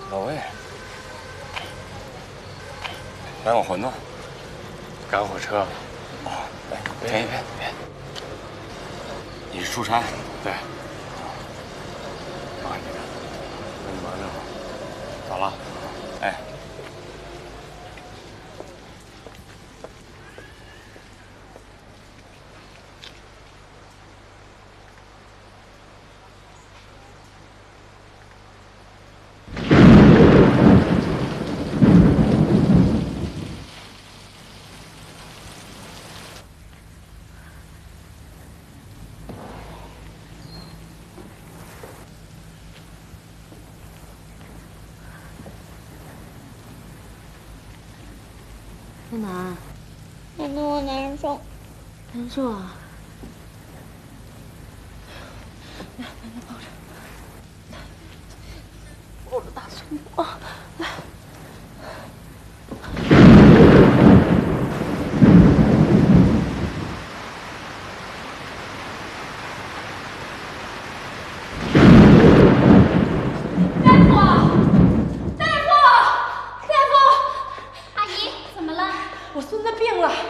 老魏，赶我馄饨， 赶火车。 哦，来，便宜。你是出差？ 对。忙你的，那你忙着吧。走了。 哎。 在哪？ 奶奶，我难受。 难受啊？来，奶奶抱着，抱着大孙子啊！来。 我孙子病了。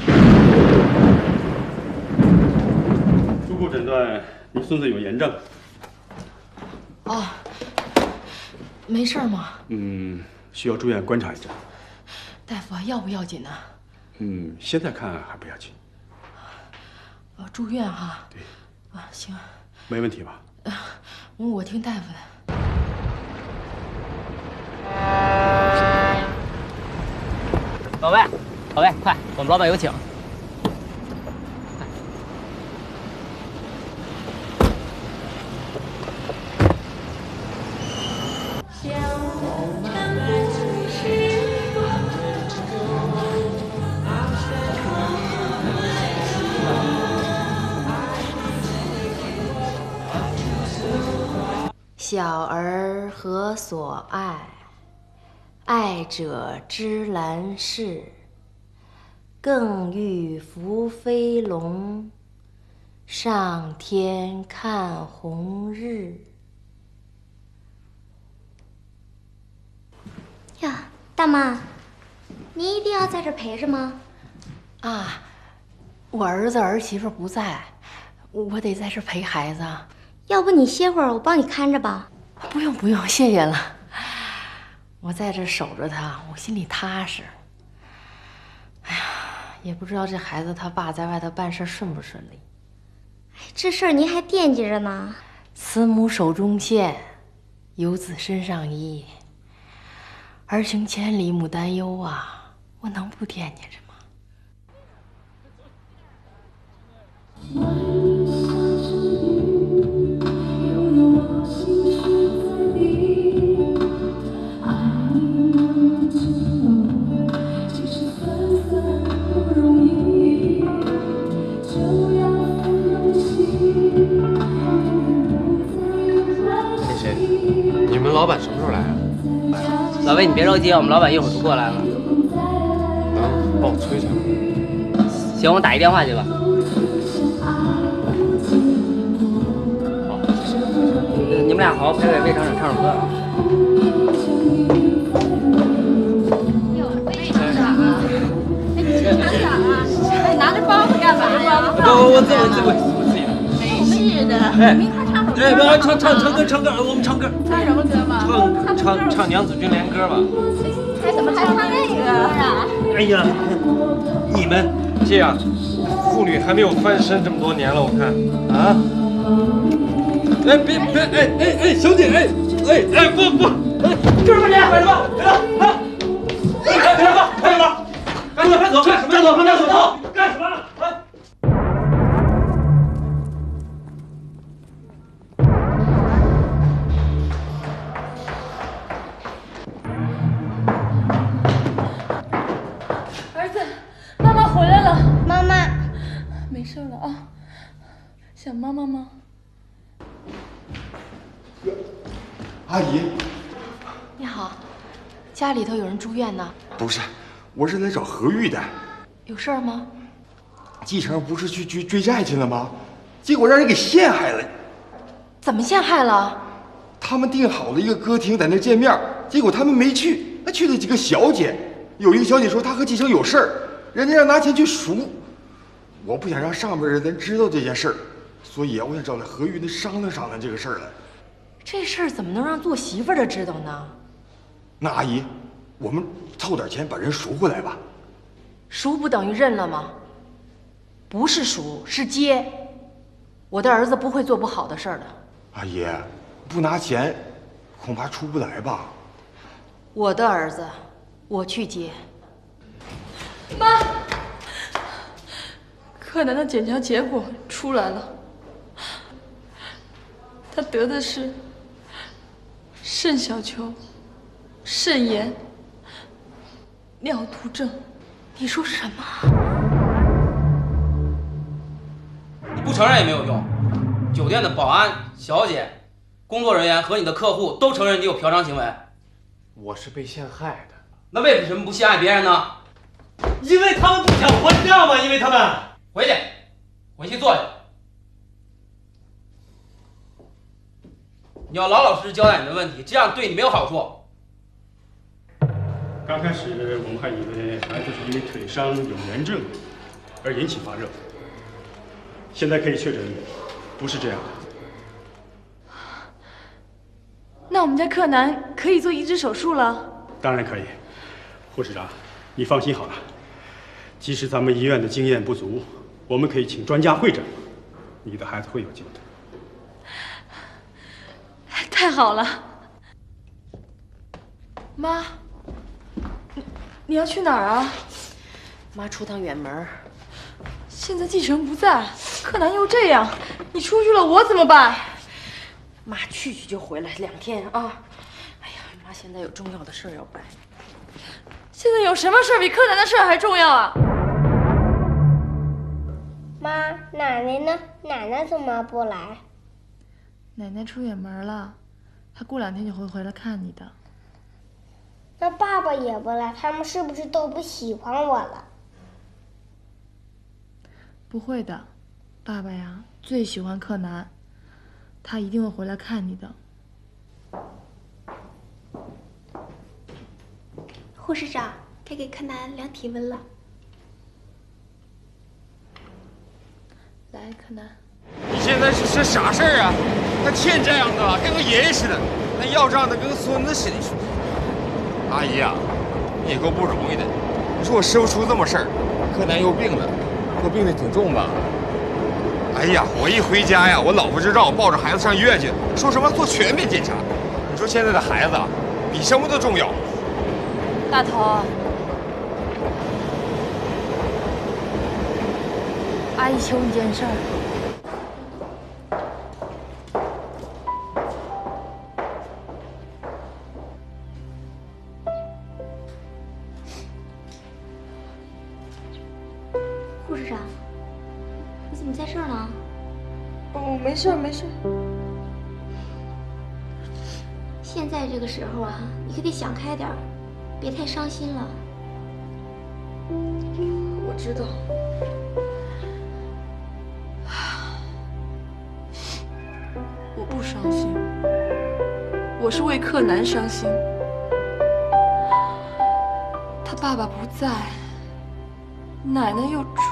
初步诊断，你孙子有炎症。 哦，没事吗？ 需要住院观察一下。 大夫，要不要紧呢？ 现在看还不要紧。 住院哈。 对。 啊，行。 没问题吧？ 我听大夫的。 老魏，快，我们老板有请。 小儿何所爱？爱者之兰氏，更欲伏飞龙，上天看红日。 呀，大妈，你一定要在这陪着吗？ 啊，我儿子儿媳妇不在，我得在这陪孩子。 要不你歇会儿，我帮你看着吧。 不用，谢谢了。 我在这守着他，我心里踏实。哎呀，也不知道这孩子他爸在外头办事顺不顺利。 哎，这事儿您还惦记着呢。 慈母手中线，游子身上衣。儿行千里母担忧啊，我能不惦记着吗？ 你们老板什么时候来啊？ 老魏，你别着急，我们老板一会儿就过来了。 能帮我催催吗？ 行，我打一电话去吧。 好，谢谢。 你们俩好好陪陪魏厂长唱首歌。 哟，魏厂长啊！哎，魏厂长啊！哎，拿着包袱干嘛呀？ 我自己的。 没事的。您快唱首歌。 哎，唱歌，我们唱歌。 唱什么歌嘛？ 唱娘子军联歌吧。 还怎么还唱那个啊？ 哎呀，你们这样，妇女还没有翻身这么多年了，我看啊。哎，别，哎，小姐，哎，不，就是不你，快点吧，快走，快走，干什么？ 儿子，妈妈回来了。 妈妈， 没事了啊。想妈妈吗？ 阿姨， 你好，家里头有人住院呢。 不是，我是来找何玉的。 有事儿吗？ 继承不是去追债去了吗？结果让人给陷害了。 怎么陷害了？ 他们订好了一个歌厅，在那见面， 结果他们没去，那去了几个小姐。有一个小姐说她和季成有事儿，人家让拿钱去赎。我不想让上边的人知道这件事儿，所以啊，我想找来何云商量商量这个事儿来。 这事儿怎么能让做媳妇的知道呢？ 那阿姨，我们凑点钱把人赎回来吧。 赎不等于认了吗？不是赎，是接。我的儿子不会做不好的事儿的。 阿姨，不拿钱，恐怕出不来吧？ 我的儿子，我去接。 妈，柯南的检查结果出来了，他得的是肾小球、肾炎、尿毒症。 你说什么？ 你不承认也没有用。酒店的保安、小姐、工作人员和你的客户都承认你有嫖娼行为。 我是被陷害的。 那为什么不陷害别人呢？ 因为他们不想活，你知道吗？因为他们回去坐下。你要老老实实交代你的问题，这样对你没有好处。 刚开始我们还以为孩子是因为腿伤有炎症而引起发热，现在可以确诊不是这样的。 那我们家柯南可以做移植手术了？ 当然可以，护士长，你放心好了。即使咱们医院的经验不足，我们可以请专家会诊，你的孩子会有救的。 太好了，妈，你要去哪儿啊？ 妈出趟远门。 现在季成不在，柯南又这样，你出去了我怎么办？ 妈去就回来2天啊！哎呀，妈现在有重要的事要办。 现在有什么事比柯南的事还重要啊？ 妈，奶奶呢？奶奶怎么不来？ 奶奶出远门了，她过2天就会回来看你的。 那爸爸也不来，他们是不是都不喜欢我了？ 不会的，爸爸呀最喜欢柯南，他一定会回来看你的。 护士长，该给柯南量体温了。 来，柯南。 你现在是啥事儿啊？他欠这样的，跟个爷爷似的，那要账的跟个孙子似的。阿姨啊，你也够不容易的。你说我师傅出这么事儿，柯南又病了，说病得挺重吧？哎呀，我一回家呀，我老婆就让我抱着孩子上医院去，说什么做全面检查。你说现在的孩子啊，比什么都重要。 大头，阿姨求你件事儿。 护士长，你怎么在这儿呢？ 哦，没事没事。 现在这个时候啊，你可得想开点儿，别太伤心了。 我知道。我不伤心，我是为柯南伤心。他爸爸不在，奶奶又出，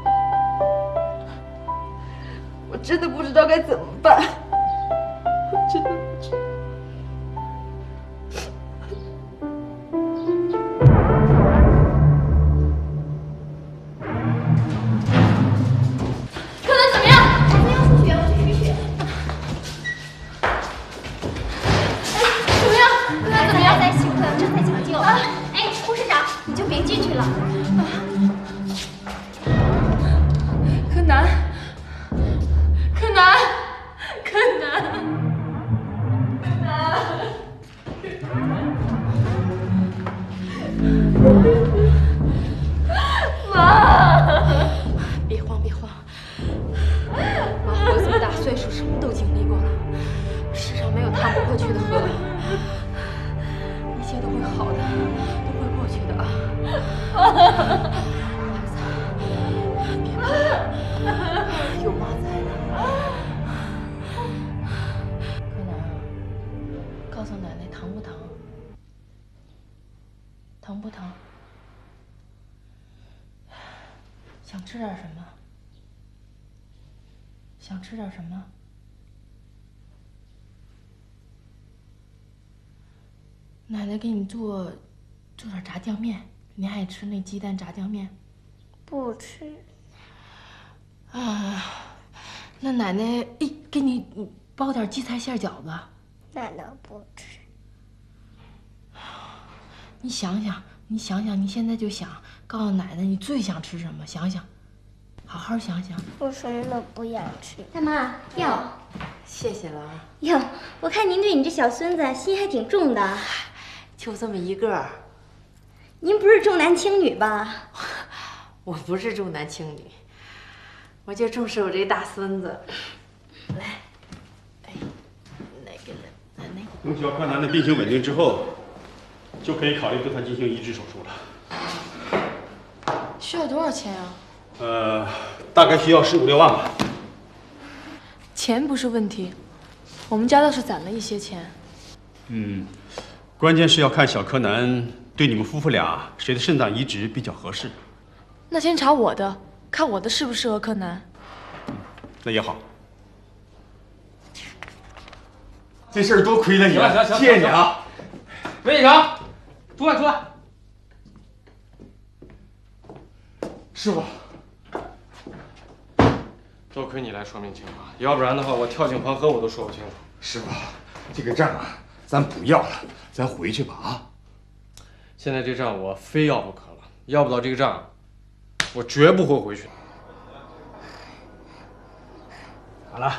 我真的不知道该怎么办，我真的不知道。柯南怎么样？ 孩子要出血，我去取血。 怎么样？柯南怎么样？ 在兴奋，正在抢救。哎，护士长，你就别进去了。 柯南，柯南，柯南，柯南。妈， 别慌，别慌。妈活这么大岁数，什么都经历过了，世上没有趟不过去的河，一切都会好的，都会过去的啊。孩子，别怕，有妈在呢。柯南，告诉奶奶疼不疼？ 疼不疼？想吃点什么？想吃点什么？奶奶给你做点炸酱面，你爱吃那鸡蛋炸酱面？ 不吃。 啊，那奶奶给你包点荠菜馅饺子。 奶奶不吃。 你想想，你现在就想告诉奶奶你最想吃什么？想想，好好想想。 我什么都不想吃。大妈，药。 谢谢了啊。 哟，我看您对你这小孙子心还挺重的。 就这么一个。 您不是重男轻女吧？ 我不是重男轻女，我就重视我这大孙子。来，哎，那个奶奶。 等小柯南的病情稳定之后，就可以考虑对他进行移植手术了。 需要多少钱啊？ 大概需要15、16万吧。 钱不是问题，我们家倒是攒了一些钱。 关键是要看小柯南对你们夫妇俩谁的肾脏移植比较合适。 那先查我的，看我的适不适合柯南。 那也好。这事儿多亏了你了， 行， 谢谢你啊！ 韦警长，出来！ 师傅，多亏你来说明情况，要不然的话，我跳进黄河我都说不清楚。 师傅，这个账啊，咱不要了，咱回去吧啊！ 现在这账我非要不可了，要不到这个账，我绝不会回去的。 好了，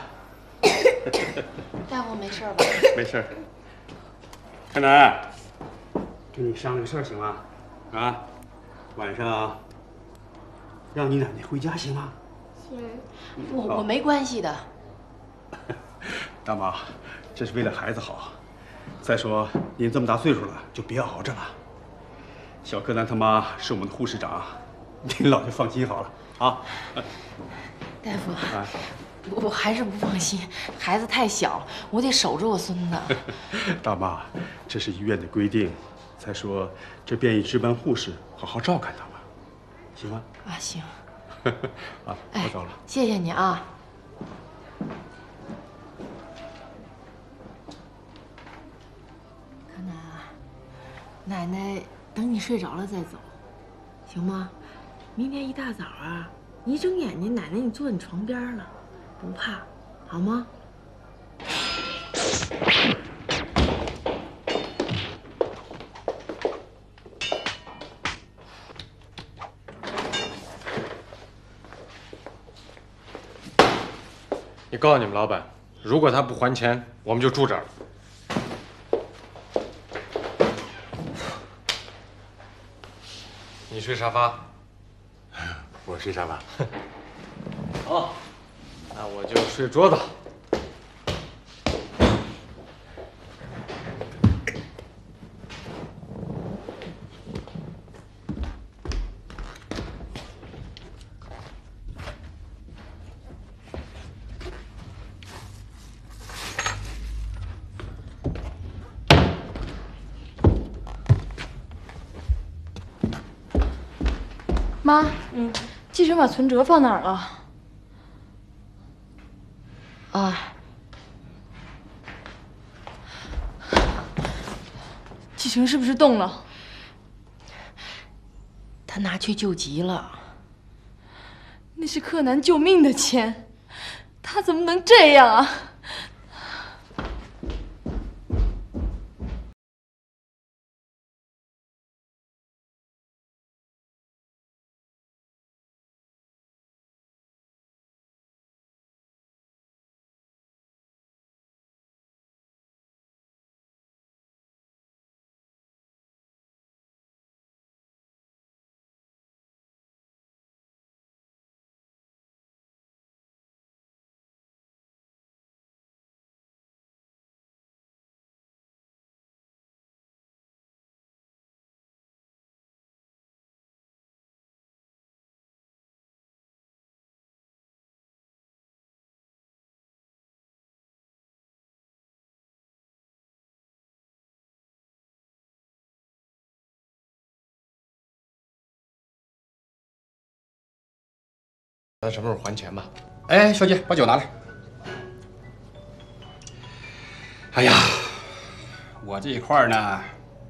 大夫没事吧？ 没事。柯南，跟你商量个事儿行吗？啊，晚上让你奶奶回家行吗？ 行。 我没关系的。 大妈，这是为了孩子好。再说您这么大岁数了，就别熬着了。小柯南他妈是我们的护士长，您老就放心好了啊。 大夫，我还是不放心，孩子太小，我得守着我孙子。 大妈，这是医院的规定。再说这便宜值班护士好好照看他们，行吗？ 啊，行。 啊，我走了。 谢谢你啊。柯南啊，奶奶等你睡着了再走，行吗？明天一大早啊，你一睁眼睛，奶奶你坐你床边了，不怕，好吗？ 你告诉你们老板，如果他不还钱，我们就住这儿了。你睡沙发， 我睡沙发。 好，那我就睡桌子。 妈，继承把存折放哪儿了？ 啊， 继承是不是动了？ 他拿去救急了。 那是柯南救命的钱，他怎么能这样啊？ 那什么时候还钱吧？哎，小姐，把酒拿来。哎呀，我这一块呢。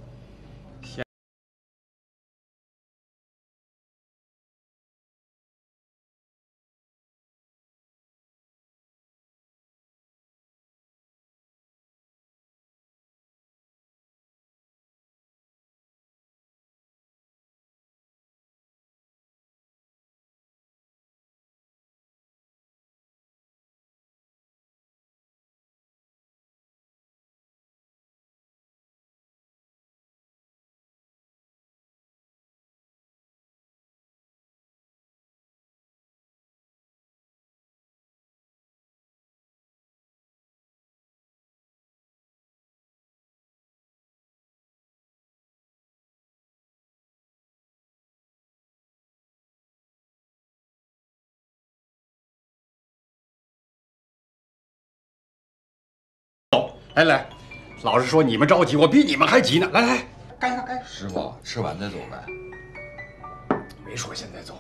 来来，老实说，你们着急，我比你们还急呢。来来，干一个干。 师傅，吃完再走呗。 没说现在走。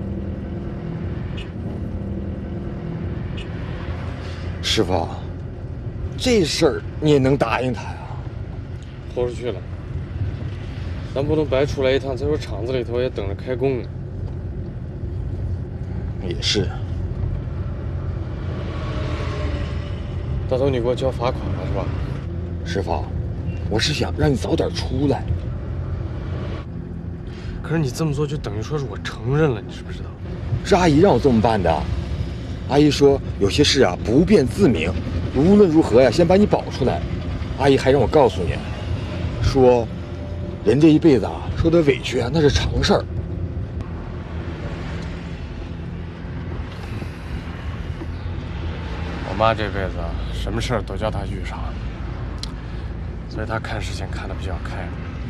师傅，这事儿你也能答应他呀？ 豁出去了，咱不能白出来一趟。再说厂子里头也等着开工呢。 也是。 大头，你给我交罚款了是吧？ 师傅，我是想让你早点出来。 可是你这么做就等于说是我承认了，你知不知道？ 是阿姨让我这么办的。阿姨说有些事啊不便自明，无论如何呀，先把你保出来。阿姨还让我告诉你，说人这一辈子啊，受点委屈啊那是常事儿。 我妈这辈子啊，什么事儿都叫她遇上，所以她看事情看得比较开。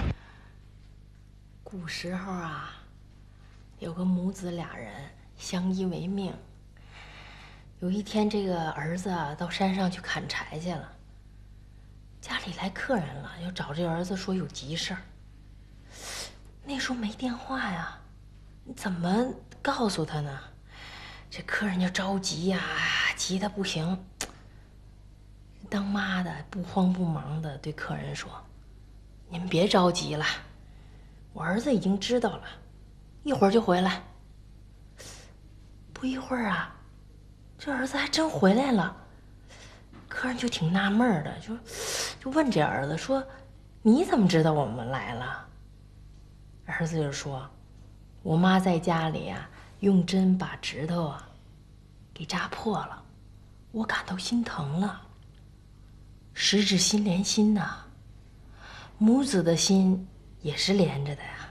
古时候啊，有个母子俩人相依为命。有一天，这个儿子啊到山上去砍柴去了，家里来客人了，要找这儿子说有急事儿。那时候没电话呀，你怎么告诉他呢？这客人就着急呀，急得不行。当妈的不慌不忙的对客人说：“您别着急了，我儿子已经知道了，一会儿就回来。”不一会儿啊，这儿子还真回来了。客人就挺纳闷的，就问这儿子说：“你怎么知道我们来了？”儿子就说：“我妈在家里啊。”用针把指头啊给扎破了，我感到心疼了。十指心连心呐，母子的心也是连着的呀。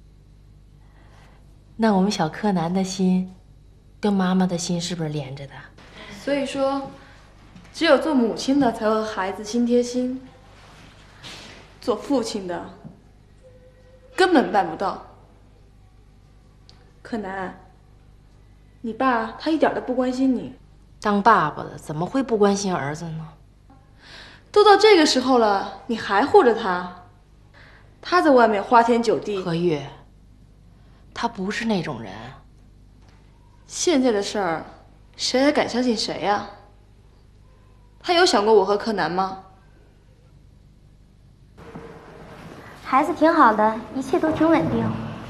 那我们小柯南的心跟妈妈的心是不是连着的？ 所以说，只有做母亲的才会和孩子心贴心，做父亲的根本办不到。柯南。你爸他一点都不关心你， 当爸爸的怎么会不关心儿子呢？ 都到这个时候了，你还护着他？他在外面花天酒地。 何月，他不是那种人。 现在的事儿，谁还敢相信谁呀？他有想过我和柯南吗？ 孩子挺好的，一切都挺稳定。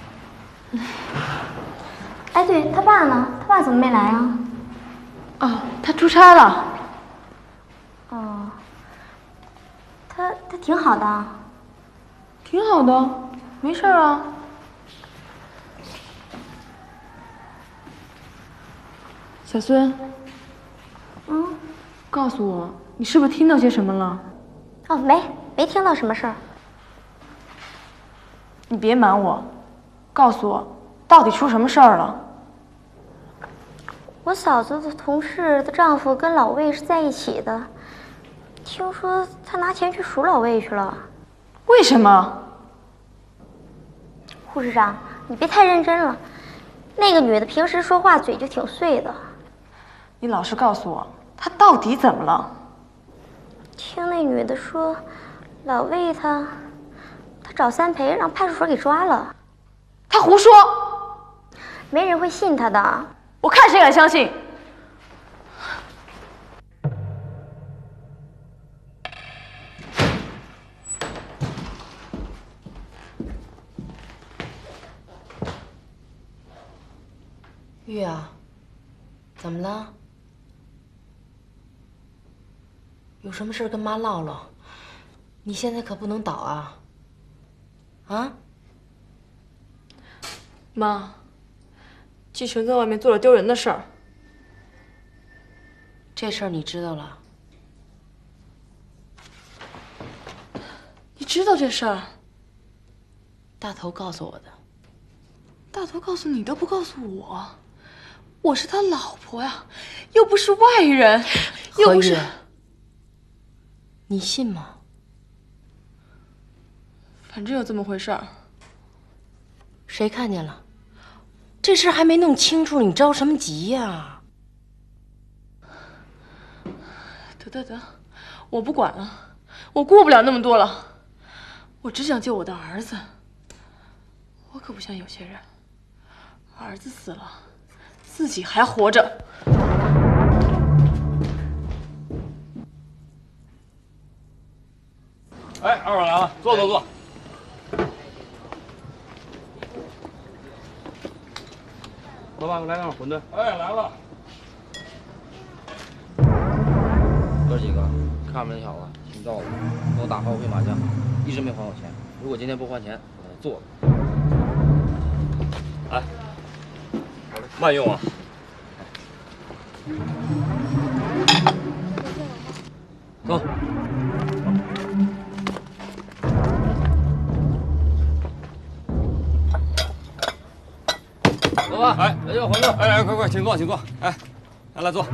哎，对他爸呢？他爸怎么没来啊？ 哦，他出差了。 哦，他挺好的。 挺好的，没事啊。小孙。告诉我，你是不是听到些什么了？ 哦，没听到什么事儿。 你别瞒我，告诉我，到底出什么事儿了？ 我嫂子的同事的丈夫跟老魏是在一起的，听说他拿钱去赎老魏去了。 为什么？ 护士长，你别太认真了。那个女的平时说话嘴就挺碎的。 你老实告诉我，她到底怎么了？ 听那女的说，老魏他找三陪，让派出所给抓了。 她胡说， 没人会信她的。 我看谁敢相信！ 玉啊，怎么了？有什么事跟妈唠唠。你现在可不能倒啊！啊？ 妈，季晨在外面做了丢人的事儿。 这事儿你知道了？ 你知道这事儿？ 大头告诉我的。 大头告诉你都不告诉我，我是他老婆呀，又不是外人，又不是。 你信吗？ 反正有这么回事儿。 谁看见了？这事还没弄清楚，你着什么急呀？ 得，我不管了，我顾不了那么多了，我只想救我的儿子。我可不像有些人，儿子死了，自己还活着。 哎，二位来了，坐。 老板，给我来两碗馄饨。 哎，来了。 哥几个，看着那小子姓赵的，跟我打炮会麻将，一直没还我钱。如果今天不还钱，我给他做了。 哎，慢用啊。 走。走吧， 哎， 来这馄饨。 哎，快，请坐。哎，来坐。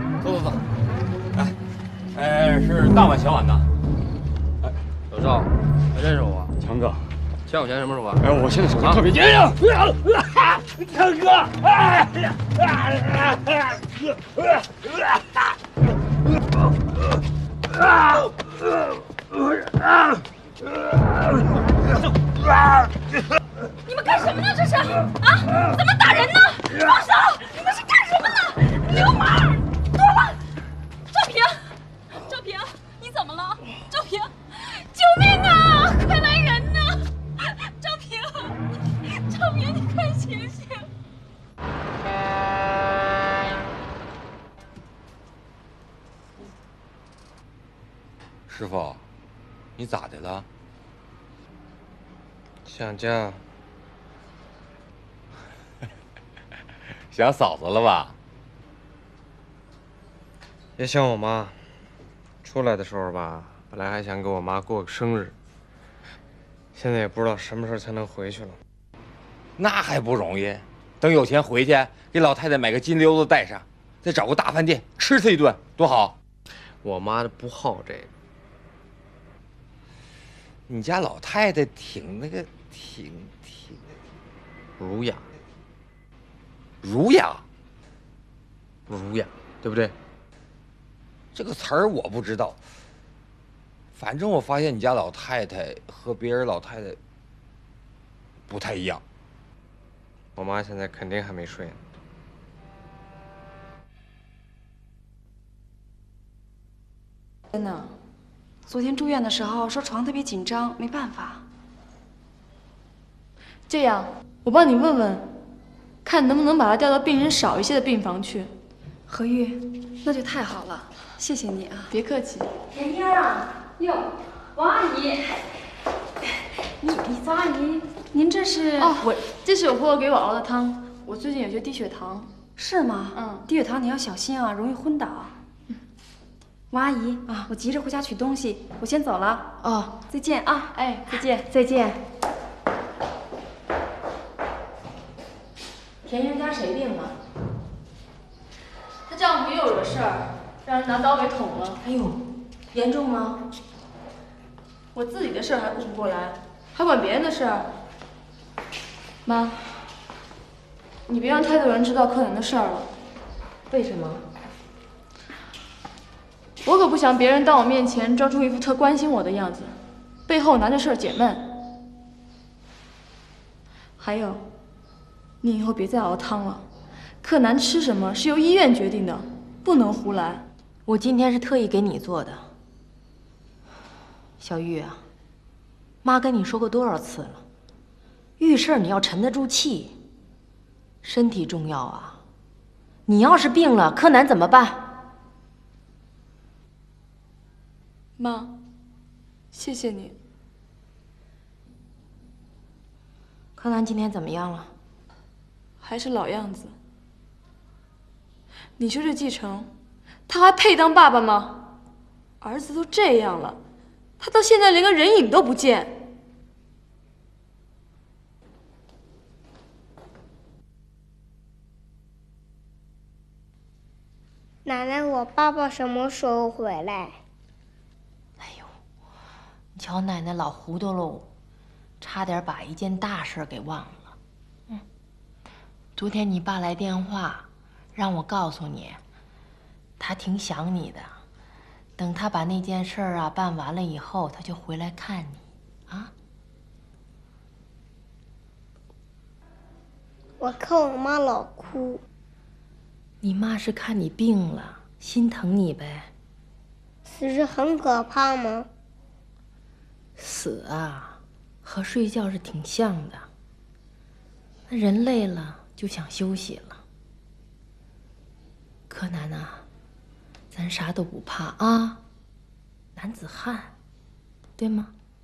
哎，是大碗小碗的。 哎，老赵，还认识我？ 强哥， 欠我钱什么时候还？ 哎，我现在手头特别紧呀。 强哥，哎呀！ 你们干什么呢？这是啊？怎么打人呢？放手！你们是干什么呢？流氓！多了！赵平，你怎么了？赵平，救命啊！快来人呐！赵平，你快醒醒！ 师傅，你咋的了？ 想家。 想嫂子了吧？ 也想我妈。出来的时候吧，本来还想给我妈过个生日，现在也不知道什么时候才能回去了。 那还不容易，等有钱回去，给老太太买个金溜子戴上，再找个大饭店吃她一顿，多好。 我妈不好这个。 你家老太太挺儒雅。 儒雅， 对不对？ 这个词儿我不知道。反正我发现你家老太太和别人老太太不太一样。 我妈现在肯定还没睡呢。 真的，昨天住院的时候说床特别紧张，没办法。 这样，我帮你问问，看能不能把他调到病人少一些的病房去。 何玉，那就太好了，谢谢你啊！ 别客气。 甜甜啊，哟，王阿姨， 王阿姨，您这是？ 哦，这是我婆婆给我熬的汤。我最近有些低血糖。 是吗？嗯，低血糖你要小心啊，容易昏倒。王阿姨啊，我急着回家取东西，我先走了。 哦， 再见啊！ 哎，再见， 再见。 田英家谁病了？ 她丈夫又有了事儿，让人拿刀给捅了。 哎呦，严重吗？ 我自己的事儿还顾不过来，还管别人的事儿。妈，你别让太多人知道柯南的事儿了。 为什么？ 我可不想别人当我面前装出一副特关心我的样子，背后拿这事儿解闷。还有，你以后别再熬汤了， 柯南吃什么是由医院决定的，不能胡来。 我今天是特意给你做的。小玉啊，妈跟你说过多少次了，遇事你要沉得住气，身体重要啊。你要是病了，柯南怎么办？ 妈，谢谢你。 柯南今天怎么样了？ 还是老样子。你说这继承，他还配当爸爸吗？儿子都这样了，他到现在连个人影都不见。 奶奶，我爸爸什么时候回来？ 你瞧奶奶老糊涂喽，差点把一件大事给忘了。昨天你爸来电话，让我告诉你，他挺想你的。等他把那件事啊办完了以后，他就回来看你，啊？ 我看我妈老哭。 你妈是看你病了，心疼你呗。 死是很可怕吗？ 死啊，和睡觉是挺像的。那人累了就想休息了。柯南啊，咱啥都不怕啊，男子汉，对吗？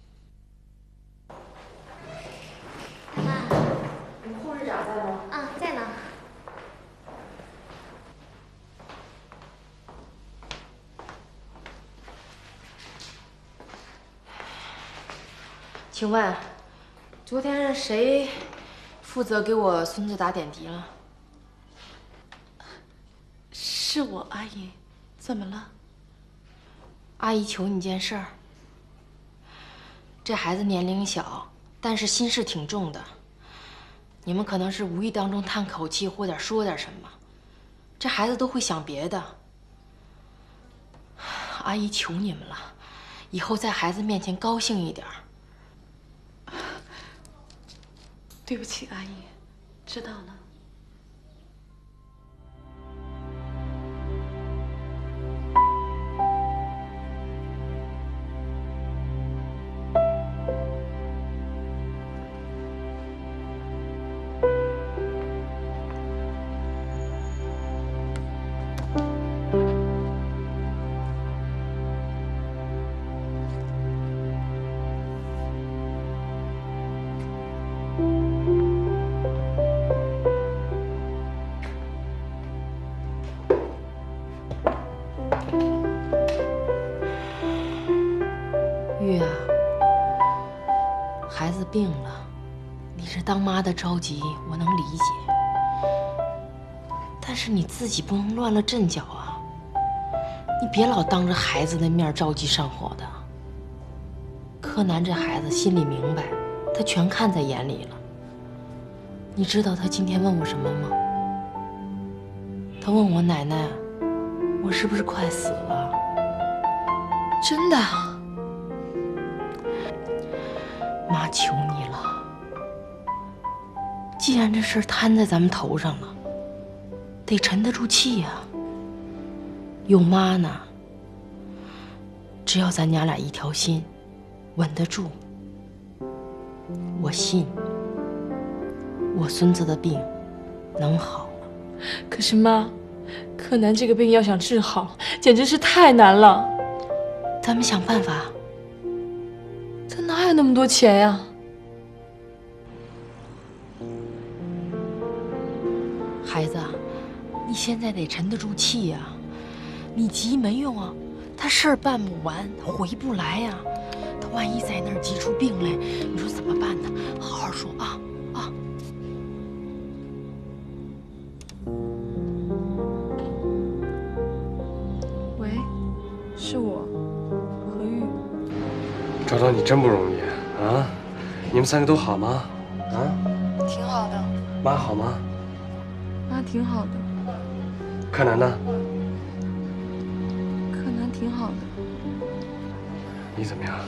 妈，护士长在吗？啊，在呢。 请问，昨天谁负责给我孙子打点滴了？ 是我，阿姨。怎么了？ 阿姨求你件事儿。这孩子年龄小，但是心事挺重的。你们可能是无意当中叹口气或者说点什么，这孩子都会想别的。阿姨求你们了，以后在孩子面前高兴一点。 对不起，阿姨，知道了。 玉啊，孩子病了，你这当妈的着急，我能理解。但是你自己不能乱了阵脚啊！你别老当着孩子的面着急上火的。柯南这孩子心里明白，他全看在眼里了。你知道他今天问我什么吗？他问我奶奶，我是不是快死了？ 真的？ 妈求你了，既然这事儿摊在咱们头上了，得沉得住气呀。有妈呢，只要咱娘俩一条心，稳得住，我信我孙子的病能好。 可是妈，柯南这个病要想治好，简直是太难了。 咱们想办法。 他哪有那么多钱呀？ 孩子，你现在得沉得住气呀！你急没用啊，他事儿办不完，回不来呀。他万一在那儿急出病来，你说怎么办呢？好好说啊啊！ 喂，是我，何玉。 找到你真不容易啊！你们三个都好吗？啊？ 挺好的。 妈好吗？ 妈挺好的。 柯南呢？ 柯南挺好的。 你怎么样？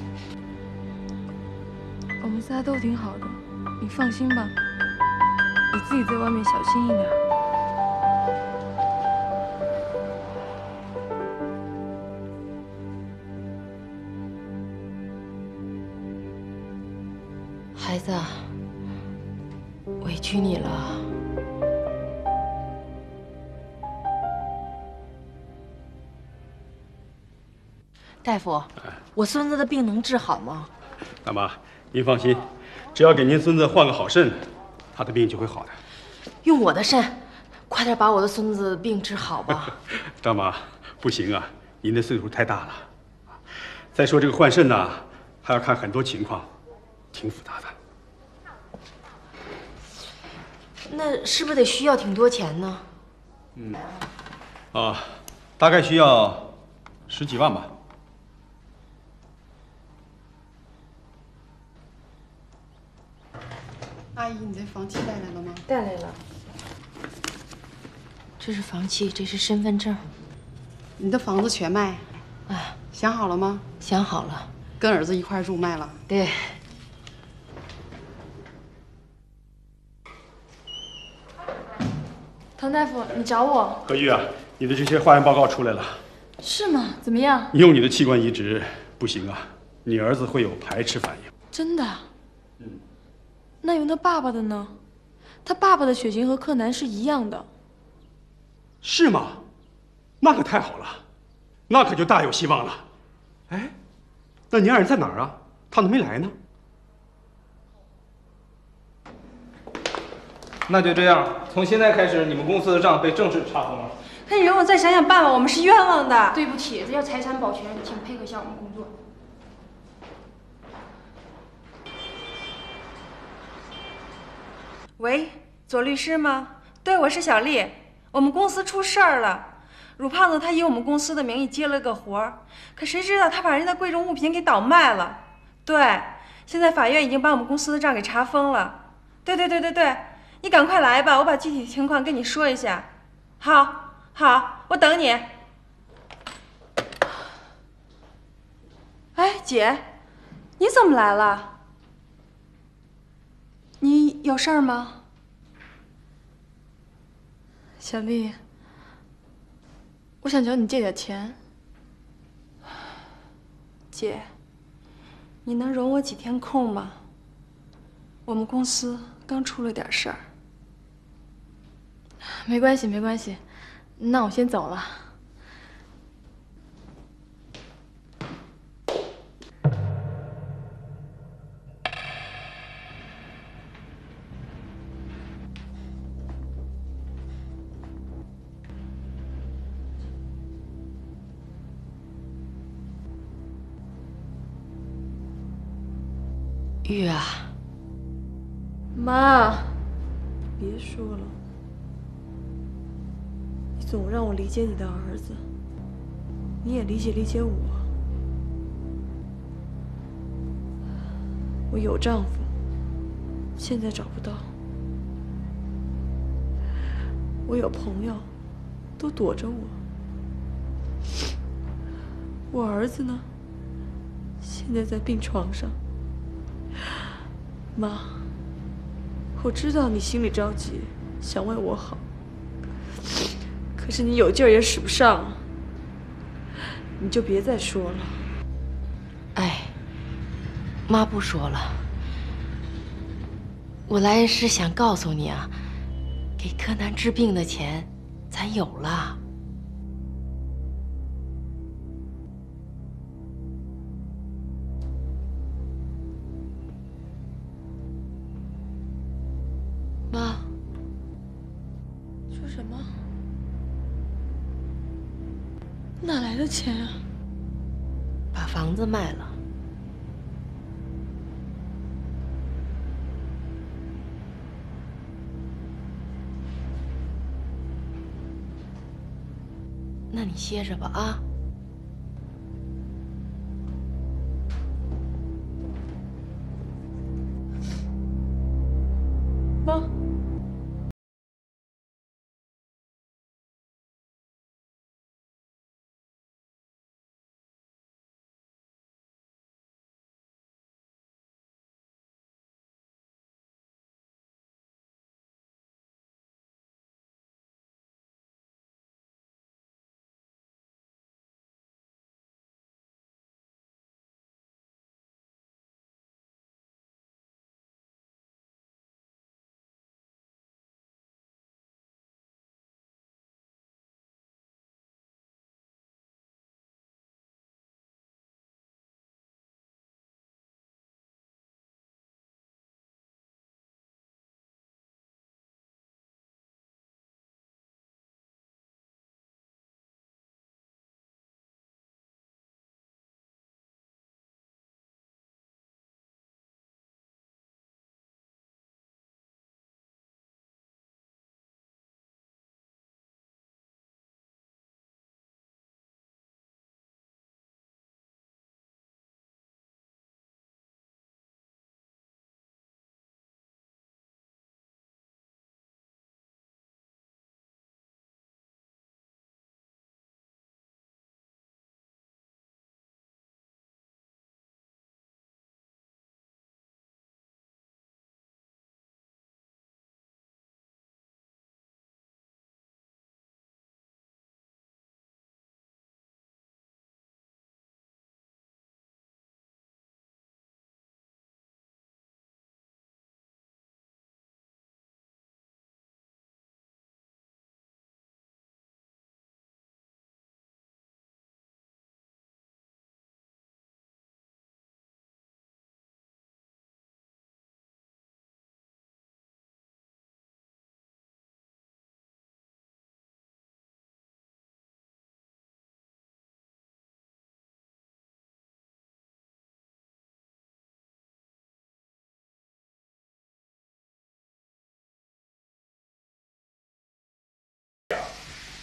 我们仨都挺好的，你放心吧。你自己在外面小心一点。 孩子，委屈你了。大夫，我孙子的病能治好吗？ 大妈，您放心，只要给您孙子换个好肾，他的病就会好的。 用我的肾，快点把我的孙子病治好吧。 大妈，不行啊，您的岁数太大了。再说这个换肾呢，还要看很多情况，挺复杂的。 那是不是得需要挺多钱呢？ 大概需要10几万吧。 阿姨，你这房契带来了吗？ 带来了。这是房契，这是身份证。 你的房子全卖？ 哎， 想好了吗？ 想好了， 跟儿子一块儿住卖了。 对。 唐大夫，你找我？ 何玉啊，你的这些化验报告出来了。 是吗？怎么样？ 用你的器官移植不行啊，你儿子会有排斥反应。 真的？那用他爸爸的呢？他爸爸的血型和柯南是一样的。 是吗？那可太好了，那可就大有希望了。哎，那您二人在哪儿啊？他怎么没来呢？ 那就这样，从现在开始，你们公司的账被正式查封了。 那你让我再想想办法，我们是冤枉的。 对不起，这叫财产保全，请配合一下我们工作。 喂，左律师吗？对，我是小丽。我们公司出事儿了，鲁胖子他以我们公司的名义接了个活儿，可谁知道他把人家的贵重物品给倒卖了。对，现在法院已经把我们公司的账给查封了。对，你赶快来吧，我把具体情况跟你说一下。好，我等你。哎，姐，你怎么来了？你有事儿吗？ 小丽，我想找你借点钱。 姐，你能容我几天空吗？我们公司刚出了点事儿。 没关系，那我先走了。 玉啊， 妈，别说了，你总让我理解你的儿子，你也理解我。我有丈夫，现在找不到；我有朋友，都躲着我。我儿子呢，现在在病床上。妈，我知道你心里着急，想为我好，可是你有劲儿也使不上，你就别再说了。 哎，妈不说了，我来是想告诉你啊，给柯南治病的钱，咱有了。妈， 说什么？哪来的钱啊？ 把房子卖了。那你歇着吧啊。 妈。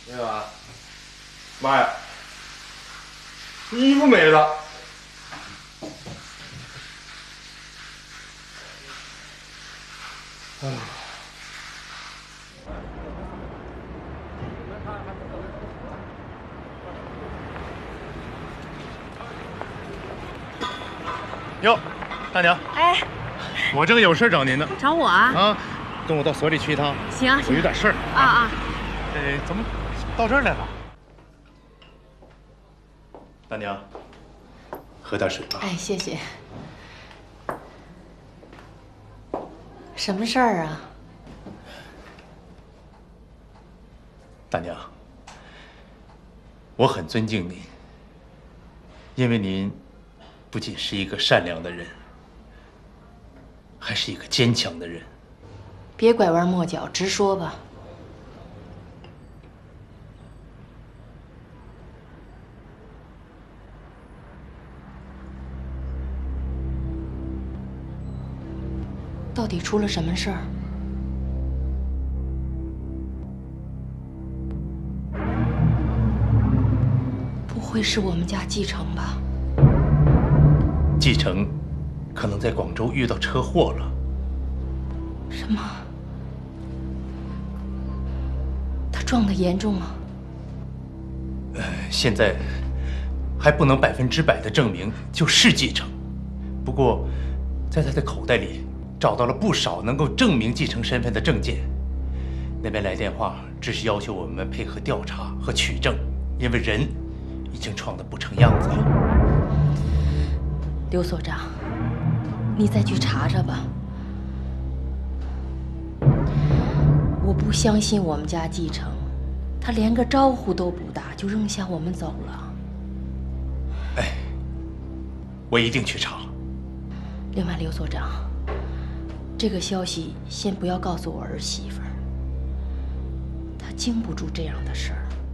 没有啊？妈呀！衣服没了。哎。 哟，大娘。 哎， 我正有事找您呢。 找我啊？ 啊，跟我到所里去一趟。 行， 我有点事儿。 啊。 怎么到这儿来了？大娘，喝点水吧。 哎，谢谢。什么事儿啊？ 大娘，我很尊敬您，因为您不仅是一个善良的人，还是一个坚强的人。 别拐弯抹角，直说吧。到底出了什么事儿？不会是我们家继承吧？ 继承可能在广州遇到车祸了。 什么？他撞得严重吗？ 现在还不能100%的证明就是继承，不过在他的口袋里找到了不少能够证明继承身份的证件。那边来电话，只是要求我们配合调查和取证，因为人已经撞得不成样子了。 刘所长，你再去查查吧。我不相信我们家继承，他连个招呼都不打就扔下我们走了。 哎，我一定去查。 另外，刘所长，这个消息先不要告诉我儿媳妇儿，她经不住这样的事儿。